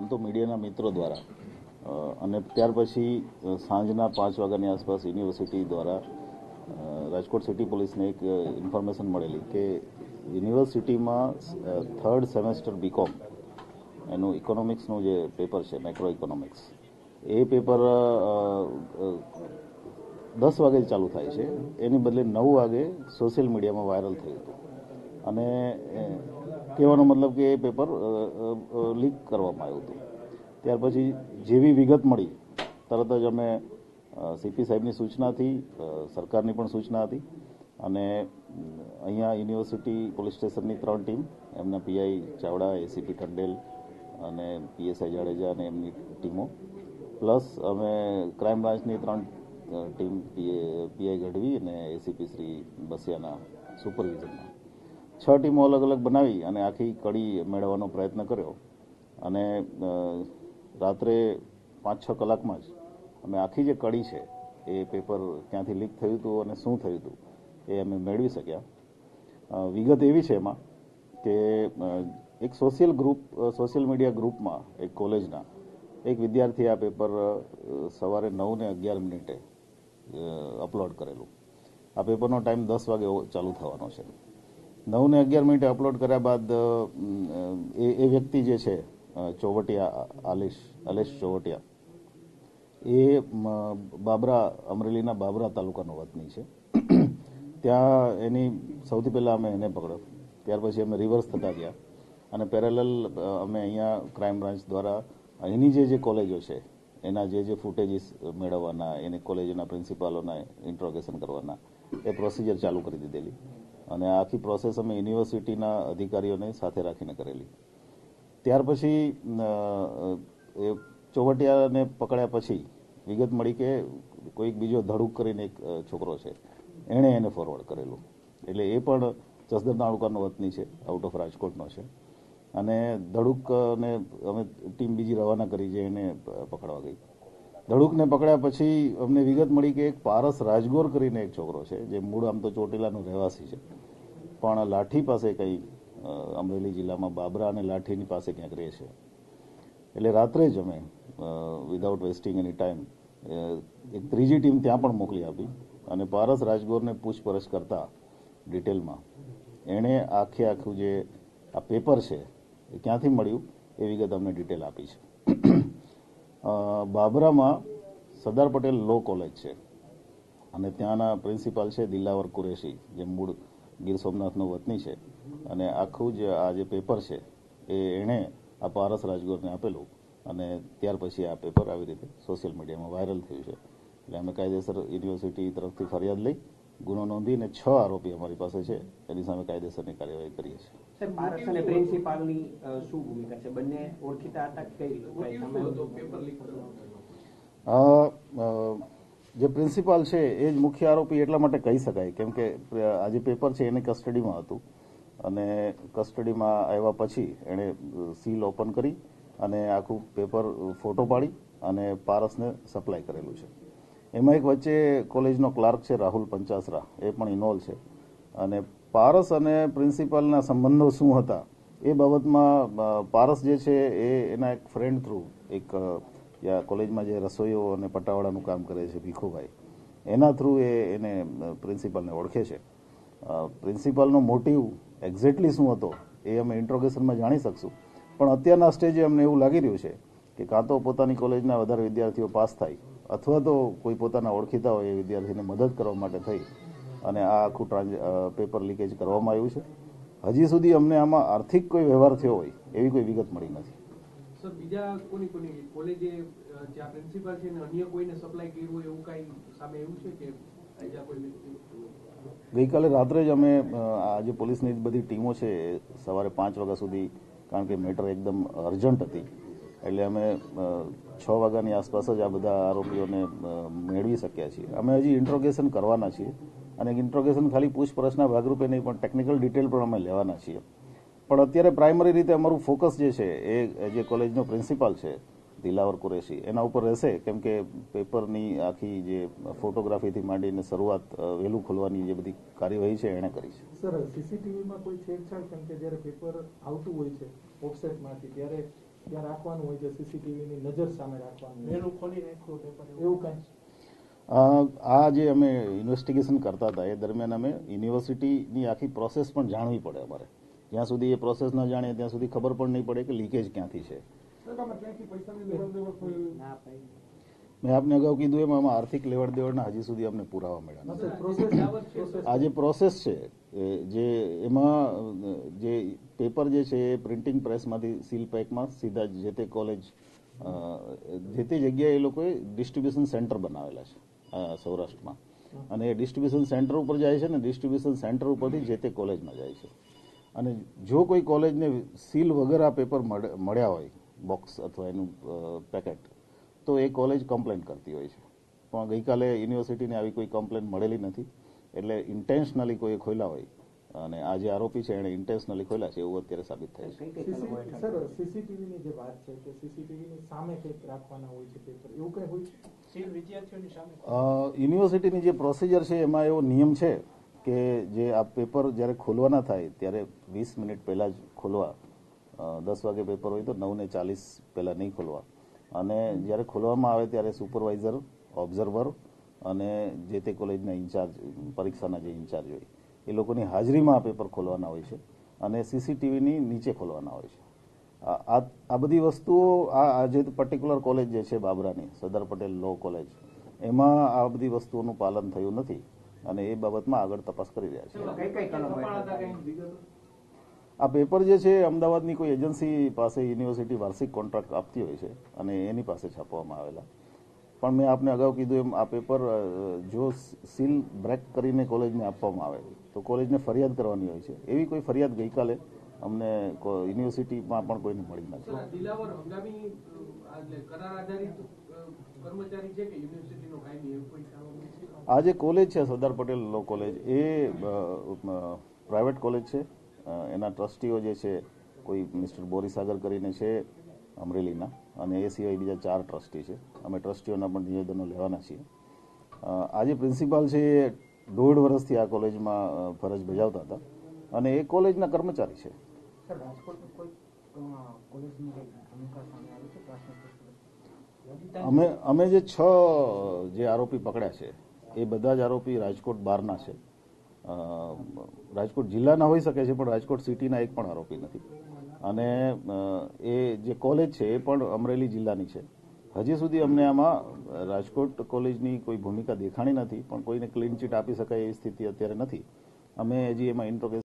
તો મીડિયાના મિત્રો દ્વારા અને ત્યાર પછી સાંજના 5 વાગ્યાની આસપાસ યુનિવર્સિટી દ્વારા રાજકોટ સિટી પોલીસને એક ઇન્ફોર્મેશન મળેલી કે યુનિવર્સિટીમાં 3rd સેમેસ્ટર બીકોમ એનું ઇકોનોમિક્સનું જે પેપર છે મેક્રો ઇકોનોમિક્સ એ પેપર 10 વાગે ચાલુ થાય છે, એની બદલે 9 વાગે સોશિયલ મીડિયામાં વાયરલ થયું હતું અને કહેવાનો મતલબ કે એ પેપર લીક કરવામાં આવ્યું હતું. ત્યાર પછી જેવી વિગત મળી તરત જ અમે સીપી સાહેબની સૂચનાથી સરકારની પણ સૂચના હતી અને અહીંયા યુનિવર્સિટી પોલીસ સ્ટેશનની 3 ટીમ, એમના પીઆઈ ચાવડા, એસીપી ટંડેલ અને પીએસઆઈ જાડેજા અને એમની ટીમો પ્લસ અમે ક્રાઇમ બ્રાન્ચની 3 ટીમ પીઆઈ ગઢવી અને એસીપી શ્રી બસિયાના સુપરવિઝનમાં 6 ટીમો અલગ અલગ બનાવી અને આખી કડી મેળવવાનો પ્રયત્ન કર્યો અને રાત્રે 5-6 કલાકમાં જ અમે આખી જે કડી છે એ પેપર ક્યાંથી લીક થયું હતું અને શું થયું હતું એ અમે મેળવી શક્યા. વિગત એવી છે એમાં કે એક સોશિયલ મીડિયા ગ્રુપમાં એક કોલેજના એક વિદ્યાર્થી આ પેપર સવારે 9:11 અપલોડ કરેલું. આ પેપરનો ટાઈમ 10 વાગે ચાલુ થવાનો છે. 9:11 અપલોડ કર્યા બાદ એ વ્યક્તિ જે છે ચોવટિયા અલેશ ચોવટિયા એ અમરેલીના બાબરા તાલુકાનો વતની છે. ત્યાં એની સૌથી પહેલાં અમે એને પકડ્યો, ત્યાર પછી અમે રિવર્સ થતા ગયા અને પેરેલલ અમે અહીંયા ક્રાઇમ બ્રાન્ચ દ્વારા અહીંની જે કોલેજો છે એના જે ફૂટેજીસ મેળવવાના, એની કોલેજોના પ્રિન્સિપાલોના ઇન્ટ્રોગેશન કરવાના એ પ્રોસિજર ચાલુ કરી દીધેલી અને આખી પ્રોસેસ અમે યુનિવર્સિટીના અધિકારીઓને સાથે રાખીને કરેલી. ત્યાર પછી એ ચોવટિયાને પકડ્યા પછી વિગત મળી કે કોઈક બીજો ધડુક કરીને એક છોકરો છે, એણે એને ફોરવર્ડ કરેલું. એટલે એ પણ જસદણ તાલુકાનો વતની છે, આઉટ ઓફ રાજકોટનો છે અને ધડુકને અમે ટીમ બીજી રવાના કરી જે એને પકડવા ગઈ. ધડુકને પકડ્યા પછી અમને વિગત મળી કે એક પારસ રાજગોર કરીને એક છોકરો છે જે મૂળ આમ તો ચોટીલાનો રહેવાસી છે પણ લાઠી પાસે કંઈ અમરેલી જિલ્લામાં બાબરા અને લાઠીની પાસે ક્યાંક રહે છે. એટલે રાત્રે જ અમે વિધાઉટ વેસ્ટિંગ એની ટાઈમ એક ત્રીજી ટીમ ત્યાં પણ મોકલી આપી અને પારસ રાજગોરને પૂછપરછ કરતા ડિટેલમાં એણે આખું જે આ પેપર છે એ ક્યાંથી મળ્યું એ વિગત અમને ડિટેલ આપી છે. બાબરામાં સરદાર પટેલ લો કોલેજ છે અને ત્યાંના પ્રિન્સિપાલ છે દિલાવર કુરેશી જે મૂળ ગીર સોમનાથનો વતની છે અને આખું જે આ જે પેપર છે એ એણે આ પારસ રાજગોરને આપેલું અને ત્યાર પછી આ પેપર આવી રીતે સોશિયલ મીડિયામાં વાયરલ થયું છે. એટલે અમે કાયદેસર યુનિવર્સિટી તરફથી ફરિયાદ લઈ ગુનો નોંધીને 6 આરોપી અમારી પાસે છે એની સામે કાયદેસરની કાર્યવાહી કરીએ છીએ. સર, પારસ અને પ્રિન્સિપાલની શું ભૂમિકા છે? બંને ઓળખીતા હતા કે કઈ જે પ્રિન્સિપાલ છે એ જ મુખ્ય આરોપી એટલા માટે કહી શકાય કેમ કે આ જે પેપર છે એની કસ્ટડીમાં હતું અને કસ્ટડીમાં આવ્યા પછી એણે સીલ ઓપન કરી અને આખું પેપર ફોટો પાડી અને પારસને સપ્લાય કરેલું છે. એમાં એક વચ્ચે કોલેજનો ક્લાર્ક છે રાહુલ પંચાસરા, એ પણ ઇન્વોલ્વ છે અને પારસ અને પ્રિન્સિપાલના સંબંધો શું હતા એ બાબતમાં પારસ જે છે એ એના એક ફ્રેન્ડ થ્રુ એક કોલેજમાં જે રસોઈઓ અને પટાવાળાનું કામ કરે છે ભીખુભાઈ, એના થ્રુ એને પ્રિન્સિપાલને ઓળખે છે. પ્રિન્સિપાલનો મોટિવ એક્ઝેક્ટલી શું હતો એ અમે ઇન્ટ્રોગેશનમાં જાણી શકશું પણ અત્યારના સ્ટેજે અમને એવું લાગી રહ્યું છે કે કાં તો પોતાની કોલેજના વધારે વિદ્યાર્થીઓ પાસ થાય અથવા તો કોઈ પોતાના ઓળખીતા હોય એ વિદ્યાર્થીને મદદ કરવા માટે થઈ અને આ આખું પેપર લીકેજ કરવામાં આવ્યું છે. હજી સુધી અમને આમાં આર્થિક કોઈ વ્યવહાર થયો હોય એવી કોઈ વિગત મળી નથી. સર, બીજા કોની કોલેજે જ્યાં પ્રિન્સિપાલ છે ને અન્ય કોઈને સપ્લાય કર્યું હોય એવું કાંઈ સામે એવું છે કે બીજા કોઈ? ગઈકાલે રાત્રે જ અમે આ જે પોલીસની બધી ટીમો છે સવારે 5 વાગ્યા સુધી, કારણ કે મેટર એકદમ અર્જન્ટ હતી એટલે અમે 6 વાગ્યાની આસપાસ જ આ બધા આરોપીઓને મેળવી શક્યા છીએ. અમે હજી ઇન્ટ્રોગેશન કરવાના છીએ અને ઇન્ટ્રોગેશન ખાલી પૂછપરછના ભાગરૂપે નહીં પણ ટેકનિકલ ડિટેલ પણ અમે લેવાના છીએ. પણ અત્યારે પ્રાઇમરી રીતે અમારું ફોકસ જે છે એ જે કોલેજનો પ્રિન્સિપાલ છે દિલાવર કુરેશી એના ઉપર રહેશે કેમ કે પેપરની આખી જે ફોટોગ્રાફીથી માંડીને શરૂઆત વહેલું ખોલવાની જે બધી કાર્યવાહી છે એણે કરી છે. સર, સીસીટીવીમાં કોઈ છેડછાડ કેમ કે જ્યારે પેપર આવતું હોય છે ઓફસેટમાંથી ત્યારે ત્યાં રાખવાનું હોય છે, સીસીટીવીની નજર સામે રાખવાનું હોય વહેલું ખોલી નાખ્યું પેપર એવું કઈ? આ જે અમે ઇન્વેસ્ટિગેશન કરતા હતા એ દરમિયાન અમે યુનિવર્સિટીની આખી પ્રોસેસ પણ જાણવી પડે અમારે. જ્યાં સુધી એ પ્રોસેસ ન જાણીએ ત્યાં સુધી ખબર પણ નહીં પડે કે લીકેજ ક્યાંથી છે. મેં આપને અગાઉ કીધું એમ આમાં આર્થિક લેવડ દેવડના હજી સુધી અમને પુરાવા મળ્યા નથી. આ જે પ્રોસેસ છે જે એમાં જે પેપર જે છે એ પ્રિન્ટિંગ પ્રેસમાંથી સીલ પેકમાં સીધા જે તે કોલેજ જે તે જગ્યાએ એ લોકોએ ડિસ્ટ્રીબ્યુશન સેન્ટર બનાવેલા છે સૌરાષ્ટ્રમાં, અને એ ડિસ્ટ્રીબ્યુશન સેન્ટર ઉપર જાય છે ને ડિસ્ટ્રીબ્યુશન સેન્ટર ઉપરથી જે તે કોલેજમાં જાય છે. અને જો કોઈ કોલેજને સીલ વગર આ પેપર મળ્યા હોય, બોક્સ અથવા એનું પેકેટ, તો એ કોલેજ કમ્પ્લેન કરતી હોય છે. પણ ગઈકાલે યુનિવર્સિટીને આવી કોઈ કમ્પ્લેન મળેલી નથી, એટલે ઇન્ટેન્શનલી કોઈ ખોલ્યા હોય અને આ જે આરોપી છે એણે ઇન્ટેન્શનલી ખોલ્યા છે એવું અત્યારે સાબિત થાય છે. સર, સીસીટીવીની જે વાત છે કે સીસીટીવીની સામે કંઈક રાખવાના હોય છે પેપર, એવું કઈ હોય છે વિદ્યાર્થીઓની સામે? યુનિવર્સિટીની જે પ્રોસિજર છે એમાં એવો નિયમ છે કે જે આ પેપર જ્યારે ખોલવાના થાય ત્યારે 20 મિનિટ પહેલા જ ખોલવા. 10 વાગે પેપર હોય તો 9:40 પહેલા નહીં ખોલવા. અને જ્યારે ખોલવામાં આવે ત્યારે સુપરવાઇઝર, ઓબ્ઝર્વર અને જે તે કોલેજના ઇન્ચાર્જ, પરીક્ષાના જે ઇન્ચાર્જ હોય એ લોકોની હાજરીમાં આ પેપર ખોલવાના હોય છે અને સીસીટીવીની નીચે ખોલવાના હોય છે. આ બધી વસ્તુઓ આ જે પર્ટિક્યુલર કોલેજ જે છે બાબરાની સરદાર પટેલ લો કોલેજ, એમાં આ બધી વસ્તુઓનું પાલન થયું નથી અને એ બાબતમાં આગળ તપાસ કરી રહ્યા છે. આ પેપર જે છે અમદાવાદની કોઈ એજન્સી પાસે યુનિવર્સિટી વાર્ષિક કોન્ટ્રાક્ટ આપતી હોય છે અને એની પાસે છાપવામાં આવેલા. પણ મેં આપને અગાઉ કીધું એમ આ પેપર જો સીલ બ્રેક કરીને કોલેજને આપવામાં આવે તો કોલેજને ફરિયાદ કરવાની હોય છે. એવી કોઈ ફરિયાદ ગઈકાલે અમને યુનિવર્સિટીમાં પણ કોઈને મળી નથી. દિલાવર હંગામી કરાર આધારિત કર્મચારી છે કે યુનિવર્સિટીનો કાયમી એવું કોઈ? આ જે કોલેજ છે સરદાર પટેલ લો કોલેજ એ પ્રાઇવેટ કોલેજ છે. એના ટ્રસ્ટીઓ જે છે કોઈ મિસ્ટર બોરીસાગર કરીને છે અમરેલીના, અને એ સિવાય બીજા 4 ટ્રસ્ટી છે. અમે ટ્રસ્ટીઓના પણ નિવેદનો લેવાના છીએ. આ જે પ્રિન્સિપાલ છે એ 1.5 વર્ષથી આ કોલેજમાં ફરજ બજાવતા હતા અને એ કોલેજના કર્મચારી છે. અમે જે 6 જે આરોપી પકડ્યા છે એ બધા જ આરોપી રાજકોટ બહારના છે. રાજકોટ જિલ્લાના હોઈ શકે છે પણ રાજકોટ સિટીના એક પણ આરોપી નથી. અને એ જે કોલેજ છે એ પણ અમરેલી જિલ્લાની છે. હજી સુધી અમને આમાં રાજકોટ કોલેજની કોઈ ભૂમિકા દેખાણી નથી, પણ કોઈને ક્લીન ચીટ આપી શકાય એવી સ્થિતિ અત્યારે નથી. અમે હજી એમાં ઇન્ટ્રોગેશન